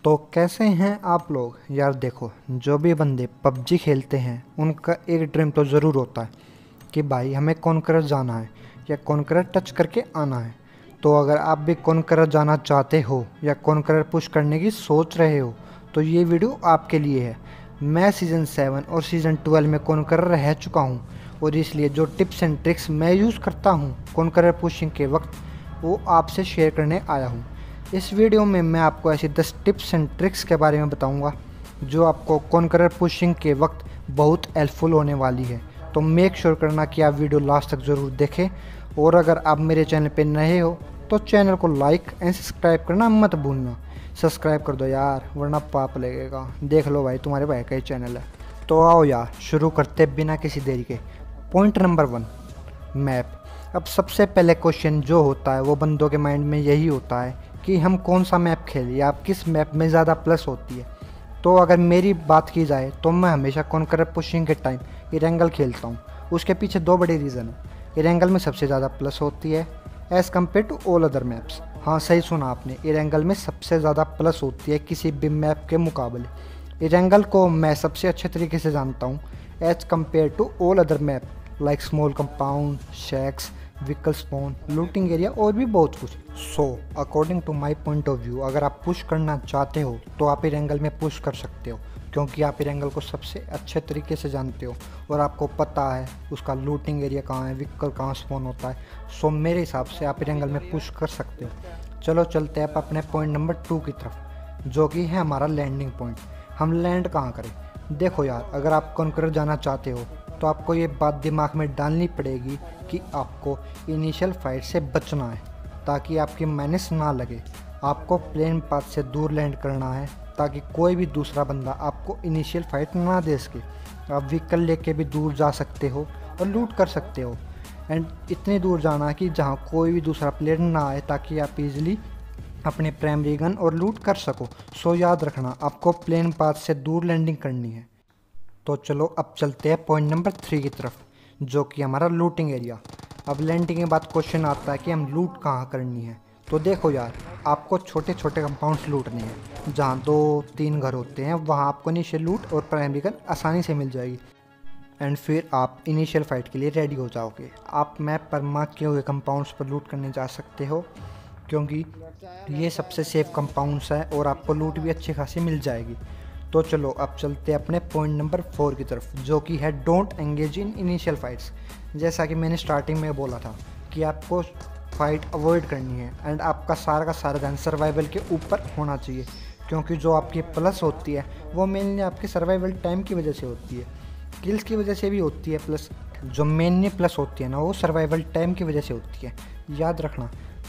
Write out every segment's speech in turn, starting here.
तो कैसे हैं आप लोग यार। देखो, जो भी बंदे पबजी खेलते हैं उनका एक ड्रीम तो ज़रूर होता है कि भाई हमें कॉन्करर जाना है या कॉन्करर टच करके आना है। तो अगर आप भी कॉन्करर जाना चाहते हो या कॉन्करर पुश करने की सोच रहे हो तो ये वीडियो आपके लिए है। मैं सीज़न 7 और सीज़न 12 में कॉन्करर रह चुका हूँ और इसलिए जो टिप्स एंड ट्रिक्स मैं यूज़ करता हूँ कॉन्करर पुशिंग के वक्त वो आपसे शेयर करने आया हूँ। इस वीडियो में मैं आपको ऐसी 10 टिप्स एंड ट्रिक्स के बारे में बताऊंगा जो आपको कॉन्करर पुशिंग के वक्त बहुत हेल्पफुल होने वाली है। तो मेक श्योर करना कि आप वीडियो लास्ट तक ज़रूर देखें और अगर आप मेरे चैनल पे नए हो तो चैनल को लाइक एंड सब्सक्राइब करना मत भूलना। सब्सक्राइब कर दो यार, वरना पाप लगेगा। देख लो भाई, तुम्हारे भाई का ही चैनल है। तो आओ यार, शुरू करते बिना किसी देरी के। Point number 1, map. अब सबसे पहले क्वेश्चन जो होता है वो बंदों के माइंड में यही होता है कि हम कौन सा मैप खेलें या किस मैप में ज़्यादा प्लस होती है। तो अगर मेरी बात की जाए तो मैं हमेशा कॉन्करर पुशिंग के टाइम इरेंगल खेलता हूँ। उसके पीछे दो बड़े रीज़न हैं। इरेंगल में सबसे ज़्यादा प्लस होती है as compare to all other maps. हाँ, सही सुना आपने, इरेंगल में सबसे ज़्यादा प्लस होती है किसी भी मैप के मुकाबले। इरेंगल को मैं सबसे अच्छे तरीके से जानता हूँ as compare to all other map like small compound, shacks, vehicle spawn, looting area और भी बहुत कुछ। So according to my point of view, अगर आप पुश करना चाहते हो तो आप इरेंगल में पुश कर सकते हो क्योंकि आप इरेंगल को सबसे अच्छे तरीके से जानते हो और आपको पता है उसका लूटिंग एरिया कहाँ है, व्हीकल कहाँ स्पॉन होता है। सो मेरे हिसाब से आप इरेंगल में पुश कर सकते हो। चलो चलते हैं अपने पॉइंट नंबर 2 की तरफ, जो कि है हमारा लैंडिंग पॉइंट। हम लैंड कहाँ करें? देखो यार, अगर आप कॉन्करर जाना चाहते हो तो आपको ये बात दिमाग में डालनी पड़ेगी कि आपको इनिशियल फाइट से बचना है ताकि आपकी माइनस ना लगे। आपको प्लेन पाथ से दूर लैंड करना है ताकि कोई भी दूसरा बंदा आपको इनिशियल फाइट ना दे सके। आप व्हीकल लेके भी दूर जा सकते हो और लूट कर सकते हो एंड इतनी दूर जाना है कि जहाँ कोई भी दूसरा प्लेयर ना आए ताकि आप इजीली अपने प्राइमरी गन और लूट कर सको। सो याद रखना, आपको प्लेन पाथ से दूर लैंडिंग करनी है। तो चलो अब चलते हैं पॉइंट नंबर 3 की तरफ, जो कि हमारा लूटिंग एरिया। अब लैंडिंग के बाद क्वेश्चन आता है कि हम लूट कहाँ करनी है। तो देखो यार, आपको छोटे छोटे कंपाउंड्स लूटने हैं जहाँ 2-3 घर होते हैं। वहाँ आपको इनिशियल लूट और प्राइमरी गन आसानी से मिल जाएगी एंड फिर आप इनिशियल फाइट के लिए रेडी हो जाओगे। आप मैप पर मार्क किए हुए कंपाउंड्स पर लूट करने जा सकते हो क्योंकि ये सबसे सेफ कंपाउंड्स है और आपको लूट भी अच्छी खासी मिल जाएगी। तो चलो अब चलते हैं अपने पॉइंट नंबर 4 की तरफ, जो कि है don't engage in initial fights. जैसा कि मैंने स्टार्टिंग में बोला था कि आपको फाइट अवॉइड करनी है एंड आपका सारा का सारा ध्यान सर्वाइवल के ऊपर होना चाहिए क्योंकि जो आपकी प्लस होती है वो मेनली आपके सर्वाइवल टाइम की वजह से होती है। किल्स की वजह से भी होती है प्लस, जो मेनली प्लस होती है ना वो सर्वाइवल टाइम की वजह से होती है। याद रखना,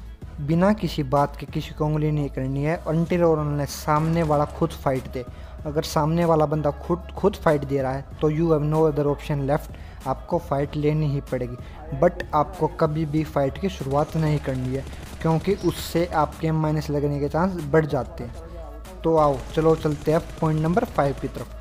बिना किसी बात के किसी को उंगली नहीं करनी है अनटिल और अनलेस सामने वाला खुद फाइट दे। अगर सामने वाला बंदा खुद फाइट दे रहा है तो you have no other option left, आपको फ़ाइट लेनी ही पड़ेगी। बट आपको कभी भी फ़ाइट की शुरुआत नहीं करनी है क्योंकि उससे आपके माइनस लगने के चांस बढ़ जाते हैं। तो आओ चलो चलते हैं पॉइंट नंबर 5 की तरफ,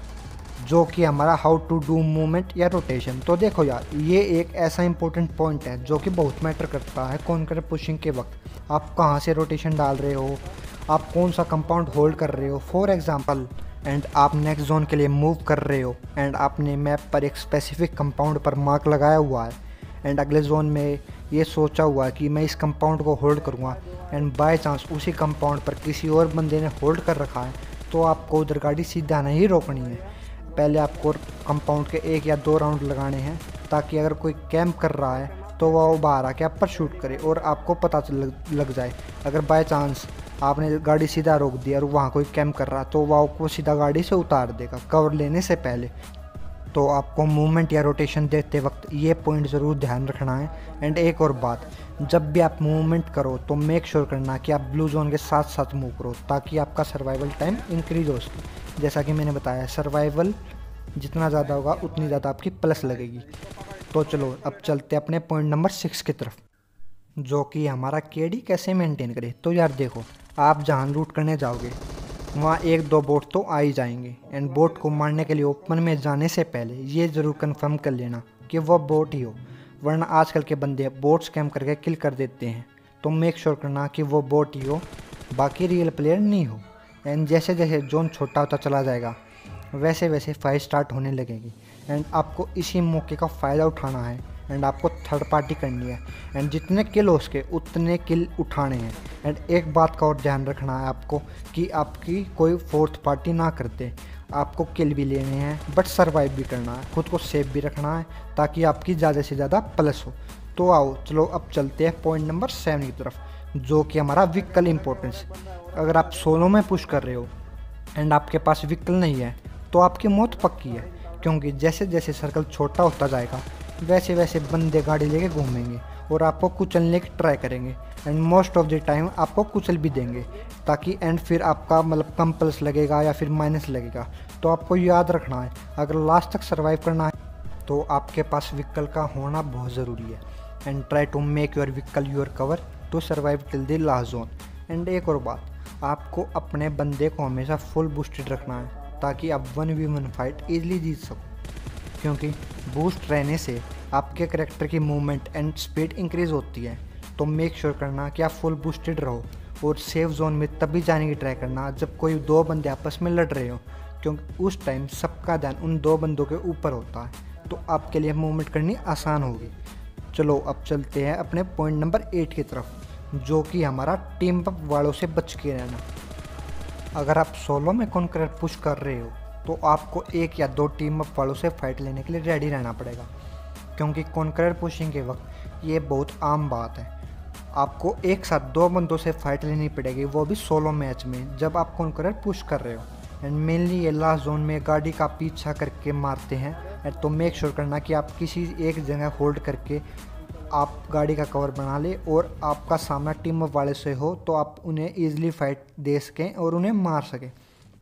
जो कि हमारा हाउ टू डू मूवमेंट या रोटेशन। तो देखो यार, ये एक ऐसा इंपॉर्टेंट पॉइंट है जो कि बहुत मैटर करता है कॉन्करर पुशिंग के वक्त। आप कहाँ से रोटेशन डाल रहे हो, आप कौन सा कंपाउंड होल्ड कर रहे हो फॉर एग्जांपल, एंड आप नेक्स्ट जोन के लिए मूव कर रहे हो एंड आपने मैप पर एक स्पेसिफिक कंपाउंड पर मार्क लगाया हुआ है एंड अगले जोन में ये सोचा हुआ है कि मैं इस कंपाउंड को होल्ड करूँगा एंड बाय चांस उसी कंपाउंड पर किसी और बंदे ने होल्ड कर रखा है, तो आपको उधर गाड़ी सीधा नहीं रोकनी है। पहले आपको कंपाउंड के 1 या 2 राउंड लगाने हैं ताकि अगर कोई कैंप कर रहा है तो वह बाहर आके आप पर शूट करे और आपको पता लग जाए। अगर बाय चांस आपने गाड़ी सीधा रोक दी और वहाँ कोई कैंप कर रहा तो वह आपको सीधा गाड़ी से उतार देगा कवर लेने से पहले। तो आपको मूवमेंट या रोटेशन देते वक्त ये पॉइंट ज़रूर ध्यान रखना है। एंड एक और बात, जब भी आप मूवमेंट करो तो मेक श्योर करना कि आप ब्लू जोन के साथ साथ मूव करो ताकि आपका सर्वाइवल टाइम इंक्रीज हो सके। जैसा कि मैंने बताया, सर्वाइवल जितना ज़्यादा होगा उतनी ज़्यादा आपकी प्लस लगेगी। तो चलो अब चलते हैं अपने पॉइंट नंबर 6 की तरफ, जो कि हमारा केडी कैसे मेंटेन करें। तो यार देखो, आप जहाँ लूट करने जाओगे वहाँ 1-2 बोट तो आ ही जाएंगे एंड बोट को मारने के लिए ओपन में जाने से पहले ये ज़रूर कंफर्म कर लेना कि वह बोट ही हो, वरना आजकल के बंदे बोट स्कैम करके किल कर देते हैं। तो मेक श्योर करना कि वो बोट ही हो, बाकी रियल प्लेयर नहीं हो। एंड जैसे जैसे जोन छोटा होता चला जाएगा वैसे वैसे फाइट स्टार्ट होने लगेगी। एंड आपको इसी मौके का फ़ायदा उठाना है एंड आपको थर्ड पार्टी करनी है एंड जितने किल हो सके उतने किल उठाने हैं। एंड एक बात का और ध्यान रखना है आपको कि आपकी कोई फोर्थ पार्टी ना करते। आपको किल भी लेने हैं बट सर्वाइव भी करना है, खुद को सेफ भी रखना है ताकि आपकी ज़्यादा से ज़्यादा प्लस हो। तो आओ चलो अब चलते हैं पॉइंट नंबर 7 की तरफ, जो कि हमारा व्हीकल इंपॉर्टेंस। अगर आप सोलो में पुश कर रहे हो एंड आपके पास व्हीकल नहीं है तो आपकी मौत पक्की है, क्योंकि जैसे जैसे सर्कल छोटा होता जाएगा वैसे वैसे बंदे गाड़ी लेके घूमेंगे और आपको कुचलने की ट्राई करेंगे and most of the time आपको कुचल भी देंगे, ताकि एंड फिर आपका मतलब कम प्लस लगेगा या फिर माइनस लगेगा। तो आपको याद रखना है अगर लास्ट तक सर्वाइव करना है तो आपके पास व्हीकल का होना बहुत ज़रूरी है। And try to make your vehicle your cover to survive till the last zone. And एक और बात, आपको अपने बंदे को हमेशा फुल बूस्टेड रखना है ताकि आप 1v1 फाइट ईजिली जीत सको, क्योंकि बूस्ट रहने से आपके करेक्टर की मूवमेंट एंड स्पीड इंक्रीज़ होती है। तो मेक श्योर करना कि आप फुल बूस्टेड रहो और सेफ जोन में तभी जाने की ट्राई करना जब कोई दो बंदे आपस में लड़ रहे हो, क्योंकि उस टाइम सबका ध्यान उन दो बंदों के ऊपर होता है, तो आपके लिए मूवमेंट करनी आसान होगी। चलो अब चलते हैं अपने पॉइंट नंबर 8 की तरफ, जो कि हमारा टीम अप वालों से बच के रहना। अगर आप सोलो में कॉन्करर पुश कर रहे हो तो आपको एक या दो टीम अप वालों से फाइट लेने के लिए रेडी रहना पड़ेगा, क्योंकि कॉन्करर पुशिंग के वक्त ये बहुत आम बात है। आपको एक साथ दो बंदों से फाइट लेनी पड़ेगी, वो भी सोलो मैच में जब आप कॉन्करर पुश कर रहे हो। एंड मेनली ये लास्ट जोन में गाड़ी का पीछा करके मारते हैं, तो मेक श्योर करना कि आप किसी एक जगह होल्ड करके आप गाड़ी का कवर बना ले और आपका सामना टीम अप वाले से हो तो आप उन्हें ईजिली फाइट दे सकें और उन्हें मार सकें।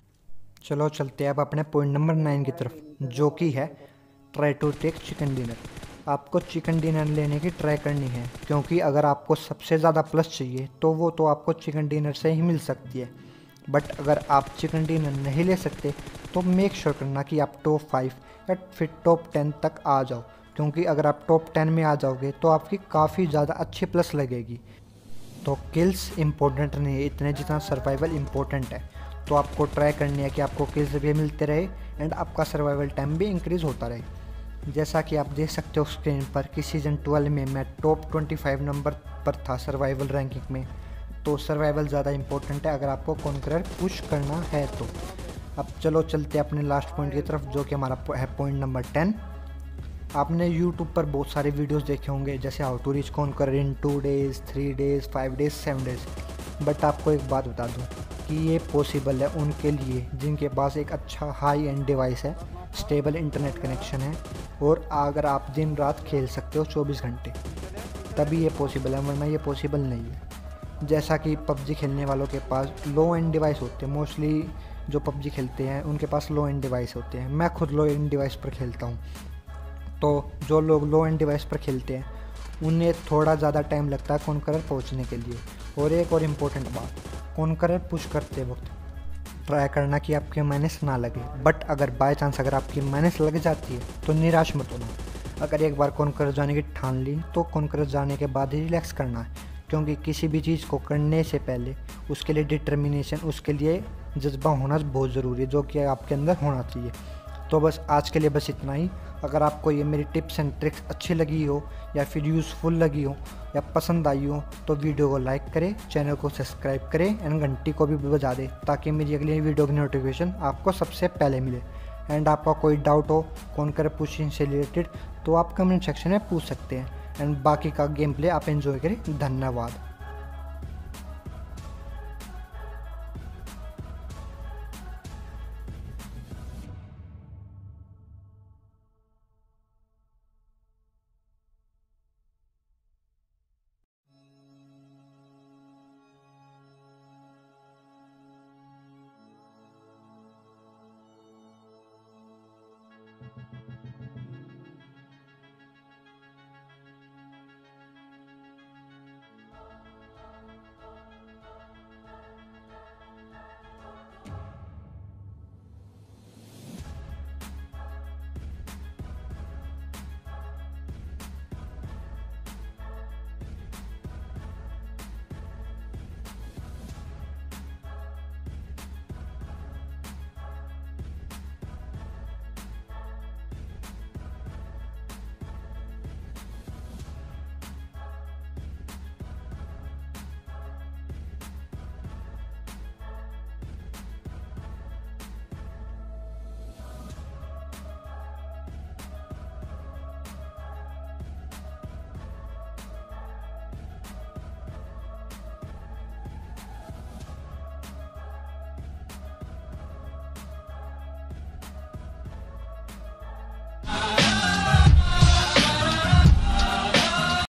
चलो चलते हैं अब अपने पॉइंट नंबर 9 की तरफ, जो कि है try to take chicken dinner. आपको चिकन डिनर लेने की ट्राई करनी है, क्योंकि अगर आपको सबसे ज़्यादा प्लस चाहिए तो वो तो आपको चिकन डिनर से ही मिल सकती है। बट अगर आप चिकन डिनर नहीं ले सकते तो मेक श्योर करना कि आप टॉप 5 या फिर टॉप 10 तक आ जाओ, क्योंकि अगर आप टॉप 10 में आ जाओगे तो आपकी काफ़ी ज़्यादा अच्छी प्लस लगेगी। तो किल्स इम्पोर्टेंट नहीं है इतने जितना सर्वाइवल इम्पोर्टेंट है। तो आपको ट्राई करनी है कि आपको किल्स भी मिलते रहे एंड आपका सर्वाइवल टाइम भी इंक्रीज़ होता रहे। जैसा कि आप देख सकते हो स्क्रीन पर कि सीज़न 12 में मैं टॉप 25 नंबर पर था सर्वाइवल रैंकिंग में। तो सर्वाइवल ज़्यादा इंपॉर्टेंट है अगर आपको कॉन्करर पुश करना है तो। अब चलो चलते हैं अपने लास्ट पॉइंट की तरफ, जो कि हमारा है पॉइंट नंबर 10। आपने YouTube पर बहुत सारे वीडियोस देखे होंगे, जैसे how to reach conqueror in 2 days 3 days 5 days 7 days. But आपको एक बात बता दूं कि ये पॉसिबल है उनके लिए जिनके पास एक अच्छा हाई एंड डिवाइस है, स्टेबल इंटरनेट कनेक्शन है और अगर आप दिन रात खेल सकते हो 24 घंटे, तभी ये पॉसिबल है, वरना ये पॉसिबल नहीं है। जैसा कि पबजी खेलने वालों के पास लो एंड डिवाइस होते हैं, मोस्टली जो पबजी खेलते हैं उनके पास लो एंड डिवाइस होते हैं। मैं खुद लो एंड डिवाइस पर खेलता हूँ। तो जो लोग लो एंड डिवाइस पर खेलते हैं उन्हें थोड़ा ज़्यादा टाइम लगता है कॉन्करर पहुंचने के लिए। और एक और इम्पोर्टेंट बात, कॉन्करर पुश करते वक्त ट्राई करना कि आपके माइनस ना लगे। बट अगर बाय चांस अगर आपकी माइनस लग जाती है तो निराश मत होना। अगर एक बार कॉन्करर जाने की ठान ली तो कॉन्करर जाने के बाद ही रिलैक्स करना है, क्योंकि किसी भी चीज़ को करने से पहले उसके लिए डिटर्मिनेशन, उसके लिए जज्बा होना बहुत ज़रूरी है, जो कि आपके अंदर होना चाहिए। तो बस आज के लिए बस इतना ही। अगर आपको ये मेरी टिप्स एंड ट्रिक्स अच्छी लगी हो या फिर यूज़फुल लगी हो या पसंद आई हो तो वीडियो को लाइक करें, चैनल को सब्सक्राइब करें एंड घंटी को भी बजा दें, ताकि मेरी अगली वीडियो की नोटिफिकेशन आपको सबसे पहले मिले। एंड आपका कोई डाउट हो कॉन्कर पुशिंग से रिलेटेड तो आप कमेंट सेक्शन में पूछ सकते हैं। एंड बाकी का गेम प्ले आप एंजॉय करें। धन्यवाद।